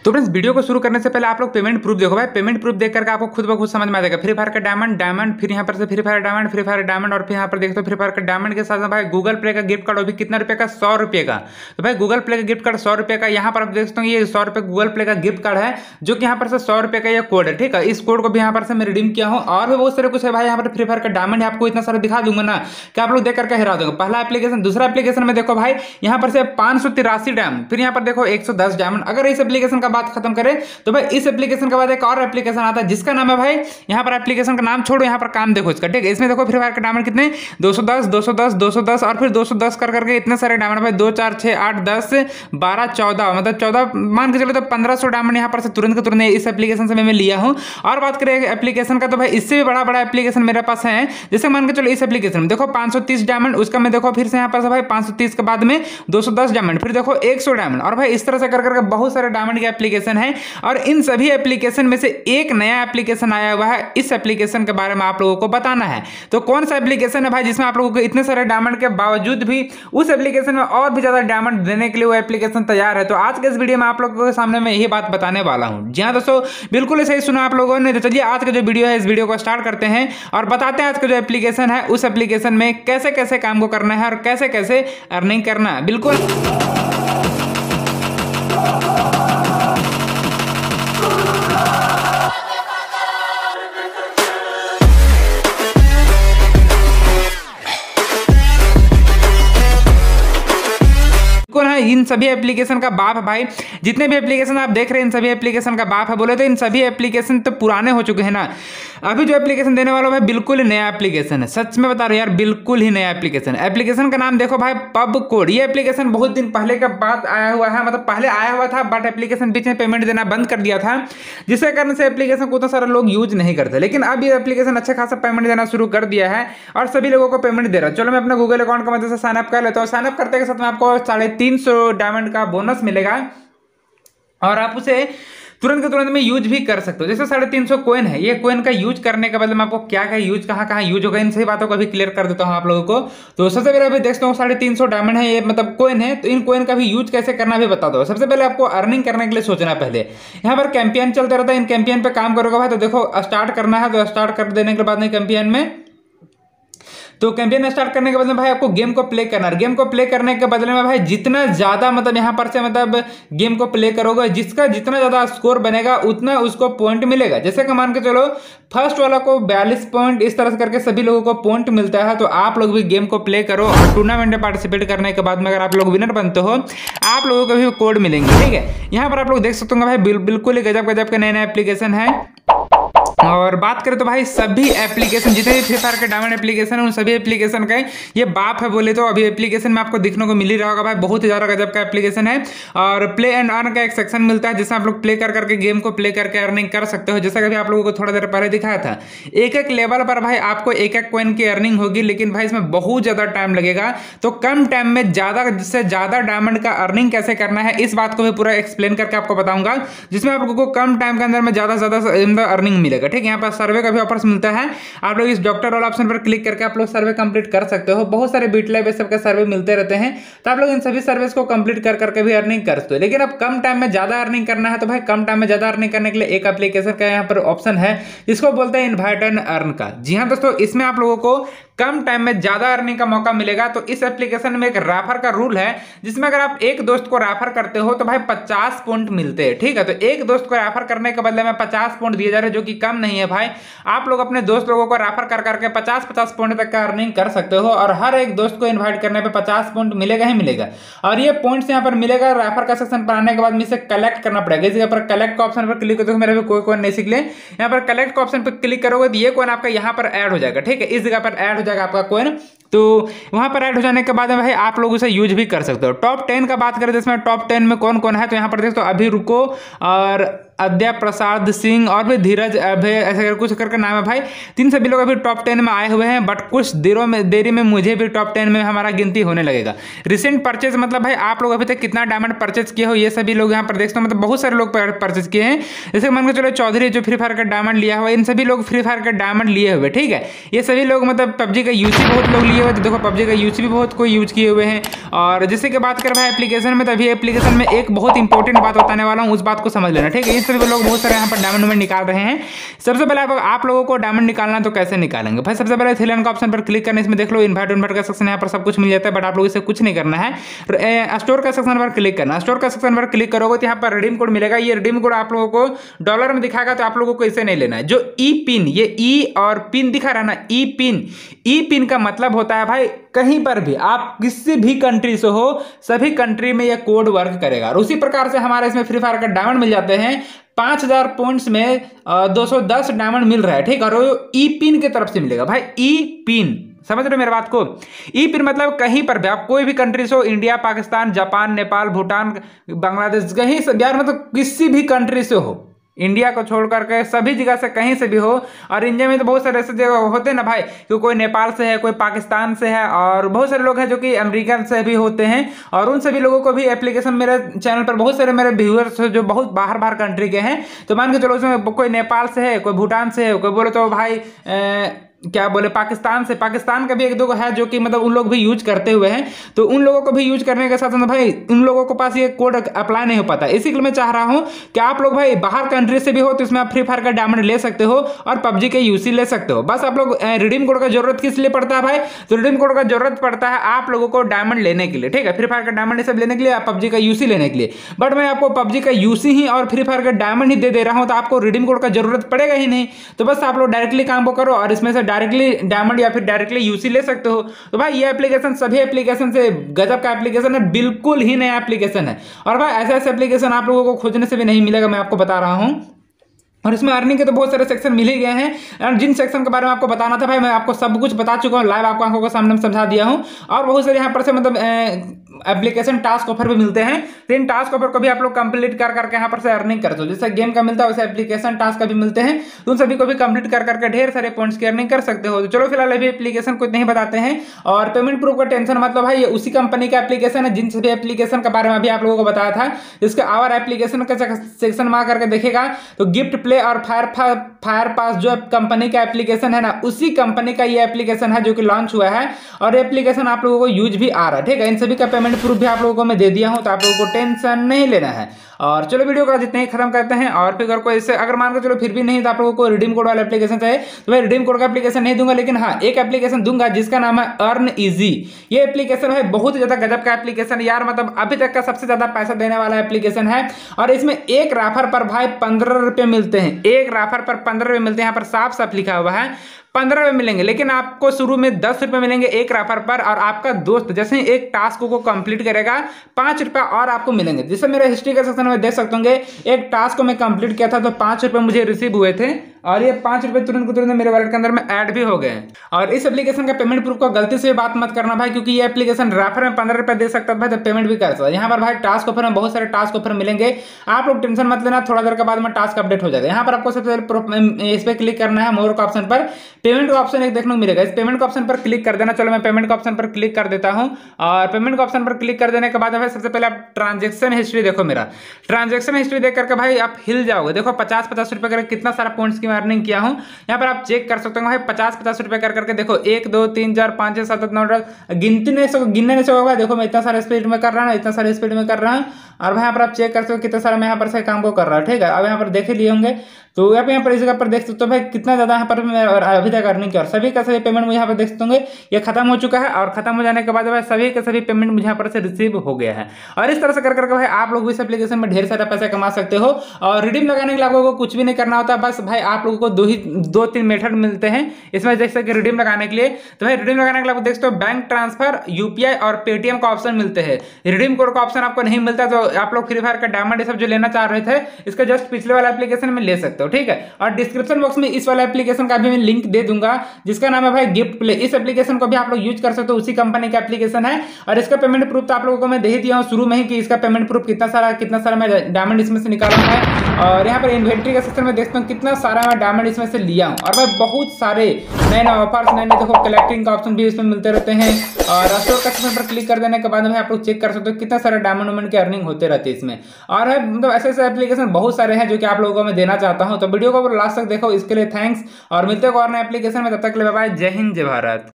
तो friends video को शुरू करने से पहले आप लोग पेमेंट प्रूफ देखो भाई। पेमेंट प्रूफ देख करके आपको खुद ब खुद समझ में आ जाएगा। फ्री फायर का डायमंड, फिर यहाँ पर से फ्री फायर डायमंड और फिर यहाँ पर देखते हो फ्री फायर का डायमंड के साथ में भाई गूगल प्ले का गिफ्ट कार्ड, वो भी कितना रुपये का, 100 रुपये का। तो भाई गूगल प्ले का गिफ्ट कार्ड 100 रुपये का, यहाँ पर आप देख सकते हो ये 100 रुपये गूगल प्ले का गिफ्ट कार्ड है, जो कि यहाँ पर से 100 रुपये का ये कोड है, ठीक है। इस कोड को भी यहाँ पर से मैं रिडीम किया हूँ और भी बहुत सारे कुछ है भाई। यहाँ पर फ्री फायर का डायमंड है, आपको इतना सारा दिखा दूंगा ना कि आप लोग देख करके हिरा दोगे। पहला एप्लीकेशन, दूसरा एप्लीकेशन में देखो भाई यहाँ पर से 583 डायमंड, फिर यहाँ पर देखो 110 डायमंड। अगर इस एप्लीकेशन का बात खत्म करें तो भाई इस एप्लीकेशन के बाद एक और एप्लीकेशन आता है जिसका नाम है भाई, यहाँ पर एप्लीकेशन का नाम छोड़ो, यहाँ पर काम देखो इसका, ठीक है। इसमें देखो फ्री फायर का डायमंड कितने, 210 210 210 और फिर 210 कर करके इतने सारे डायमंड भाई, 2 4 6 8 10 12 14, मतलब 14 मान के चलो तो 1500 डायमंड यहाँ पर से तुरंत के तुरंत इस एप्लीकेशन से मैं लिया हूँ। और बात करें एप्लीकेशन का तो भाई इससे भी बड़ा बड़ा एप्लीकेशन मेरे पास है। जैसे मान के चलो इस एप्लीकेशन में देखो 530 डायमंड, उसका मैं देखो फिर से यहाँ पर से भाई 530 के बाद में 210 डायमंड, फिर देखो 100 डायमंड, और भाई इस तरह से कर करके बहुत सारे डायमंड के एप्लीकेशन है। और इन सभी एप्लीकेशन में से एक नया एप्लीकेशन आया हुआ है, इस एप्लीकेशन के बारे में आप लोगों को बताना है। तो कौन सा एप्लीकेशन है भाई जिसमें आप लोगों को इतने सारे डायमंड के बावजूद भी उस एप्लीकेशन में और भी ज्यादा डायमंड देने के लिए वो एप्लीकेशन तैयार है। तो आज के इस वीडियो में आप लोगों के सामने मैं यही बात बताने वाला हूं। जी हाँ दोस्तों, बिल्कुल सही सुना आप लोगों ने। तो चलिए आज का जो वीडियो है इस वीडियो को स्टार्ट करते हैं और बताते हैं आज का जो एप्लीकेशन है उस एप्लीकेशन में कैसे कैसे काम को करना है और कैसे कैसे अर्निंग करना है। बिल्कुल इन सभी एप्लीकेशन का बाप है भाई। जितने भी एप्लीकेशन आप देख रहे हैं इन सभी एप्लीकेशन का बाप है। बोले तो इन सभी एप्लीकेशन तो पुराने हो चुके हैं ना। अभी जो एप्लीकेशन देने वाला भाई बिल्कुल ही नया एप्लीकेशन है, सच में बता रहा हूं यार, बिल्कुल ही नया एप्लीकेशन। एप्लीकेशन का नाम देखो भाई पब कोड। ये एप्लीकेशन बहुत दिन पहले का बात आया हुआ है, मतलब पहले आया हुआ था बट एप्लीकेशन बीच में पेमेंट देना बंद कर दिया था, जिसके कारण से एप्लीकेशन को उतना सारा लोग यूज नहीं करते। लेकिन अब ये एप्लीकेशन अच्छा खासा पेमेंट देना शुरू कर दिया है और सभी लोगों को पेमेंट दे रहा है। चलो मैं अपना गूगल अकाउंट की मदद से साइनअप कर लेता हूँ। साइनअप करते के साथ में आपको 350 डायमंड का बोनस मिलेगा और आप उसे तुरंत के तुरंत में यूज भी कर सकते हो। जैसे 350 कोइन है, ये कोइन का यूज करने के बदले में आपको क्या क्या यूज कहाँ यूज होगा, इन सही बातों को भी क्लियर कर देता हूँ आप लोगों को। तो सबसे पहले अभी देखते हो 350 डायमंड है, ये मतलब कोइन है, तो इन कोइन का भी यूज कैसे करना भी बता दो। सबसे पहले आपको अर्निंग करने के लिए सोचना पहले, यहाँ पर कैंपेन चलते रहता है, इन कैंपेन पे काम करोगे भाई। तो देखो स्टार्ट करना है, तो स्टार्ट कर देने के बाद में कैंपेन में, तो कैंपेन स्टार्ट करने के बदले में भाई आपको गेम को प्ले करना है। गेम को प्ले करने के बदले में भाई जितना ज्यादा मतलब यहाँ पर से मतलब गेम को प्ले करोगे, जिसका जितना ज्यादा स्कोर बनेगा उतना उसको पॉइंट मिलेगा। जैसे कि मान के चलो फर्स्ट वाला को 42 पॉइंट, इस तरह से करके सभी लोगों को पॉइंट मिलता है। तो आप लोग भी गेम को प्ले करो और टूर्नामेंट में पार्टिसिपेट करने के बाद में अगर आप लोग विनर बनते हो आप लोगों को भी कोड मिलेंगे, ठीक है। यहाँ पर आप लोग देख सकते हो भाई बिल्कुल ही गजब गजब के नए नए एप्लीकेशन है। और बात करें तो भाई सभी एप्लीकेशन जितने भी फ्री फायर के डायमंड एप्लीकेशन है उन सभी एप्लीकेशन का ये बाप है बोले तो। अभी एप्लीकेशन में आपको दिखने को मिल ही रहा होगा भाई, बहुत ही ज्यादा गजब का एप्लीकेशन है। और प्ले एंड अर्न का एक सेक्शन मिलता है जिसमें आप लोग प्ले कर करके गेम को प्ले करके अर्निंग कर सकते हो। जैसा कि आप लोगों को थोड़ा देर पहले दिखाया था, एक एक लेवल पर भाई आपको एक एक कोइन की अर्निंग होगी, लेकिन भाई इसमें बहुत ज्यादा टाइम लगेगा। तो कम टाइम में ज्यादा से ज्यादा डायमंड का अर्निंग कैसे करना है इस बात को भी पूरा एक्सप्लेन करके आपको बताऊंगा, जिसमें आप लोगों को कम टाइम के अंदर में ज्यादा से ज्यादा अर्निंग मिलेगा, ठीक है। यहाँ पर सर्वे का भी ऑफर्स मिलता है, आप लोग इस डॉक्टर वाला ऑप्शन पर क्लिक करके आप लोग सर्वे कंप्लीट कर सकते हो। बहुत सारे बीटलाइव सबके सर्वे मिलते रहते हैं, तो आप लोग इन सभी सर्विस को कंप्लीट कर करके भी अर्निंग कर सकते हो। लेकिन अब कम टाइम में ज्यादा अर्निंग करना है तो भाई कम टाइम में ज्यादा अर्निंग करने के लिए एक एप्लीकेशन का यहाँ पर ऑप्शन है जिसको बोलते हैं इनवाइट एंड अर्न का। जी हाँ दोस्तों, इसमें आप लोगों को कम टाइम में ज्यादा अर्निंग का मौका मिलेगा। तो इस एप्लीकेशन में एक रेफर का रूल है जिसमें अगर आप एक दोस्त को रेफर करते हो तो भाई 50 पॉइंट मिलते हैं, ठीक है। तो एक दोस्त को रेफर करने के बदले में 50 पॉइंट दिए जा रहे हैं, जो कि कम नहीं है भाई। आप लोग अपने दोस्त लोगों को रेफर कर करके 50 पॉइंट तक का अर्निंग कर सकते हो और हर एक दोस्त को इन्वाइट करने पे 50 पॉइंट मिलेगा ही मिलेगा। और ये पॉइंट्स यहाँ पर मिलेगा रेफर का सेक्शन पर आने के बाद इसे कलेक्ट करना पड़ेगा। इस पर कलेक्ट का ऑप्शन पर क्लिक करो, मेरे भी कोई कोइन नहीं सीख ले, यहाँ पर कलेक्ट का ऑप्शन पर क्लिक करोगे तो ये कोइन आपका यहाँ पर ऐड हो जाएगा, ठीक है। इस जगह पर ऐड हो जाएगा आपका कोइन। तो वहां पर ऐड हो जाने के बाद भाई आप लोग उसे यूज भी कर सकते हो। टॉप 10 का बात करें तो इसमें टॉप 10 में कौन कौन है, तो यहाँ पर देखो अभी रुको और अद्या प्रसाद सिंह और भी धीरज अभय ऐसा कुछ करके नाम है भाई। तीन सभी लोग अभी टॉप 10 में आए हुए हैं, बट कुछ देरी में मुझे भी टॉप 10 में हमारा गिनती होने लगेगा। रिसेंट परचेज मतलब भाई आप लोग अभी तक कितना डायमंड परचेज किए हो ये सभी लोग यहाँ पर देखते हो, मतलब बहुत सारे लोग परचेज किए हैं। जैसे मान के चलो चौधरी जो फ्री फायर का डायमंड लिया हुआ, इन सभी लोग फ्री फायर का डायमंड लिए हुए, ठीक है। ये सभी लोग मतलब पबजी का यूसी बहुत लोग लिए हुए, तो देखो पबजी का यूसी भी बहुत कोई यूज किए हुए हैं। और जैसे कि बात करें भाई एप्लीकेशन में, तो अभी एप्लीकेशन में एक बहुत इंपॉर्टेंट बात बताने वाला हूँ, उस बात को समझ लेना, ठीक है। ये सभी लोग बहुत सारे यहाँ पर डायमंड निकाल रहे हैं। सबसे पहले आप लोगों को डायमंड निकालना तो कैसे निकालेंगे भाई, सबसे पहले थ्री लाइन का ऑप्शन पर क्लिक करना, इसमें देख लो इन्वाइट का सेक्शन यहाँ पर सब कुछ मिल जाता है, बट आप लोग इसे कुछ नहीं करना है। स्टोर का सेक्शन पर क्लिक करना, स्टोर का सेक्शन पर क्लिक करोगे तो यहाँ पर रिडीम कोड मिलेगा। ये रिडीम कोड आप लोगों को डॉलर में दिखाएगा, तो आप लोगों को इसे नहीं लेना है। जो ई पिन, ये ई और पिन दिखा रहा है ना, ई पिन का मतलब होता है भाई कहीं पर भी आप किसी भी कंट्री से हो, सभी कंट्री में यह कोड वर्क करेगा। और उसी प्रकार से हमारे इसमें फ्री फायर का डायमंड मिल जाते हैं 5000 पॉइंट्स में 210 डायमंड मिल रहा है, ठीक है। और ई पिन की तरफ से मिलेगा भाई, ई पिन, समझ रहे हो मेरे बात को। ई पिन मतलब कहीं पर भी आप कोई भी कंट्री से हो, इंडिया, पाकिस्तान, जापान, नेपाल, भूटान, बांग्लादेश, कहीं से यार मतलब किसी भी कंट्री से हो, इंडिया को छोड़ करके सभी जगह से कहीं से भी हो। और इंडिया में तो बहुत सारे ऐसे जगह होते हैं ना भाई, कि कोई नेपाल से है, कोई पाकिस्तान से है, और बहुत सारे लोग हैं जो कि अमेरिका से भी होते हैं। और उन सभी लोगों को भी एप्लीकेशन मेरे चैनल पर बहुत सारे मेरे व्यूअर्स जो बहुत बाहर कंट्री के हैं, तो मान के चलो उसमें कोई नेपाल से है, कोई भूटान से है, कोई बोले तो भाई क्या बोले पाकिस्तान का भी एक दो है जो कि मतलब उन लोग भी यूज करते हुए हैं। तो उन लोगों को भी यूज करने के साथ साथ भाई उन लोगों के पास ये कोड अप्लाई नहीं हो पाता। इसी के लिए मैं चाह रहा हूं कि आप लोग भाई बाहर कंट्री से भी हो तो इसमें आप फ्री फायर का डायमंड ले सकते हो और पबजी के यूसी ले सकते हो। बस आप लोग रिडीम कोड का जरूरत किस लिए पड़ता है भाई, तो रिडीम कोड का जरूरत पड़ता है आप लोगों को डायमंड लेने के लिए, ठीक है। फ्री फायर का डायमंड सब लेने के लिए, पबजी का यूसी लेने के लिए। बट मैं आपको पबजी का यूसी ही और फ्री फायर का डायमंड ही दे रहा हूं, तो आपको रिडीम कोड का जरूरत पड़ेगा ही नहीं। तो बस आप लोग डायरेक्टली काम को करो और इसमें से डायरेक्टली डायमंड या फिर डायरेक्टली यूसी ले सकते हो। तो भाई ये एप्लीकेशन सभी एप्लीकेशन से गजब का एप्लीकेशन है, बिल्कुल ही नया एप्लीकेशन है। और भाई ऐसा एप्लीकेशन आप लोगों को खोजने से भी नहीं मिलेगा, मैं आपको बता रहा हूं। और इसमें अर्निंग के तो बहुत सारे सेक्शन मिल ही गए हैं, और जिन सेक्शन के बारे में आपको बताना था भाई मैं आपको सब कुछ बता चुका हूँ, लाइव आपको आंखों के सामने समझा दिया हूँ। और बहुत सारे यहाँ पर से मतलब एप्लीकेशन टास्क ऑफर भी मिलते हैं, तो इन टास्क ऑफर को भी आप लोग कंप्लीट कर करके यहाँ पर से अर्निंग कर दो। जैसे गेम का मिलता है वैसे एप्लीकेशन टास्क का भी मिलते हैं, तो उन सभी को भी कंप्लीट कर करके ढेर सारे पॉइंट्स की अर्निंग कर सकते हो। तो चलो फिलहाल अभी एप्लीकेशन को नहीं बताते हैं। और पेमेंट प्रूफ का टेंशन मतलब भाई ये उसी कंपनी का एप्लीकेशन है जिन सभी एप्लीकेशन के बारे में अभी आप लोगों को बताया था। इसके और एप्लीकेशन का सेक्शन में आकर के देखेगा तो गिफ्ट प्ले और फायर पास जो कंपनी का एप्लीकेशन है ना, उसी कंपनी का ये एप्लीकेशन है जो कि लॉन्च हुआ है, और एप्लीकेशन आप लोगों को यूज भी आ रहा है, ठीक है। इन सभी का पेमेंट प्रूफ भी आप लोगों को मैं दे दिया हूं, तो आप लोगों को टेंशन नहीं लेना है। और चलो वीडियो का जितने ही खत्म करते हैं। और फिर कोई इससे अगर मान के चलो फिर भी नहीं तो आप लोगों को रिडीम कोड वाला एप्लीकेशन चाहिए, तो मैं रिडीम कोड का एप्लीकेशन नहीं दूंगा, लेकिन हाँ एक एप्लीकेशन दूंगा जिसका नाम है अर्न इजी। ये एप्लीकेशन है बहुत ज्यादा गजब का एप्लीकेशन यार, मतलब अभी तक का सबसे ज्यादा पैसा देने वाला एप्लीकेशन है। और इसमें एक राफर पर भाई 15 रुपए मिलते हैं, एक राफर पर 15 रुपए मिलते हैं। यहाँ पर साफ साफ लिखा हुआ है 15 रुपए मिलेंगे, लेकिन आपको शुरू में 10 रुपए मिलेंगे एक राफर पर। और आपका दोस्त जैसे ही एक टास्क को कंप्लीट करेगा 5 रुपए और आपको मिलेंगे। जैसे मेरे हिस्ट्री के सेक्शन में देख सकते होंगे, एक टास्क को मैं कंप्लीट किया था तो 5 रुपए मुझे रिसीव हुए थे, और ये 5 रुपए तुरंत मेरे वॉलेट के अंदर में ऐड भी हो गए। और इस एप्लीकेशन का पेमेंट प्रूफ को गलती से बात मत करना भाई, क्योंकि ये एप्लीकेशन रेफर में 15 रुपए दे सकता है भाई, तो पेमेंट भी कर सकता है। यहाँ पर भाई टास्क ऑफर में बहुत सारे टास्क ऑफर मिलेंगे, आप लोग टेंशन मत लेना, थोड़ा देर के बाद में टास्क अपडेट हो जाएगा। यहाँ पर आपको सबसे पहले इस पर क्लिक करना है, मोर का ऑप्शन पर पेमेंट का ऑप्शन एक देखने को मिलेगा, इस पेमेंट का ऑप्शन पर क्लिक कर देना। चलो मैं पेमेंट का ऑप्शन पर क्लिक कर देता हूँ। और पेमेंट का ऑप्शन पर क्लिक कर देने के बाद भाई सबसे पहले आप ट्रांजेक्शन हिस्ट्री देखो, मेरा ट्रांजेक्शन हिस्ट्री देख करके भाई आप हिल जाओगे। देखो 50-50 रुपए करके कितना सारा पॉइंट्स की मैं अर्निंग किया हूँ, यहाँ पर आप चेक कर सकते हो भाई। 50-50 रुपए कर करके देखो 1 2 3 4 5 6 7 8 9 गिनने नहीं सको। देखो मैं इतना सारा स्पीड में कर रहा हूँ, इतना सारा स्पीड में कर रहा हूँ। और भाई यहाँ पर आप चेक कर सकते हो कितना सारा मैं यहाँ पर से काम को कर रहा हूँ, ठीक है। अब यहाँ पर देख लिए होंगे, तो यहाँ पर इस जगह पर देख सकते हो भाई कितना ज्यादा यहाँ पर अभी तक अर्निंग किया। और सभी का सभी पेमेंट मुझे यहाँ पर देख सकते होंगे ये खत्म हो चुका है, और खत्म हो जाने के बाद भाई सभी के सभी पेमेंट मुझे यहाँ पर से रिसीव हो गया है। और इस तरह से कर करके भाई आप लोग इस एप्लीकेशन में ढेर सारा पैसा कमा सकते हो। और रिडीम लगाने के लिए आपको कुछ भी नहीं करना होता, बस भाई आप लोगों को 2-3 मेथड मिलते हैं इसमें, जैसे कि रिडीम लगाने के लिए। तो भाई रिडीम लगाने के लिए आप देख सकते हो बैंक ट्रांसफर, यूपीआई और पेटीएम का ऑप्शन मिलते हैं। रिडीम कोड का ऑप्शन आपको नहीं मिलता, तो आप लोग फ्री फायर का डायमंड सब जो लेना चाह रहे थे इसका जस्ट पिछले वाला एप्लीकेशन में ले सकते हो, ठीक है। और डिस्क्रिप्शन बॉक्स में इस वाला एप्लीकेशन का भी मैं लिंक दे दूंगा जिसका नाम है भाई गिफ्ट प्ले। इस एप्लीकेशन को भी आप लोग यूज कर सकते हो, उसी कंपनी का एप्लीकेशन है। और इसका पेमेंट प्रूफ तो आप लोगों को मैं दे दिया हूं शुरू में ही कि इसका पेमेंट प्रूफ कितना सारा मैं डायमंड इसमें से निकाला है। और यहाँ पर इन्वेंट्री का सेक्शन में देखता हूँ कितना सारा मैं डायमंड इसमें से लिया हूँ, और मैं बहुत सारे नए नए ऑफर्स, नए नए देखो कलेक्टिंग का ऑप्शन भी इसमें मिलते रहते हैं। और स्टोर का सेक्शन पर क्लिक कर देने के बाद में आप लोग चेक कर सकते हो कितना सारा डायमंड वमंड की अर्निंग होते रहती है इसमें। और मतलब ऐसे ऐसे एप्लीकेशन बहुत सारे हैं जो कि आप लोगों को मैं देना चाहता हूँ। तो वीडियो को लास्ट तक देखो, इसके लिए थैंक्स, और मिलते हैं और नए एप्लीकेशन में। तब तक के लिए बाय बाय, जय हिंद जय भारत।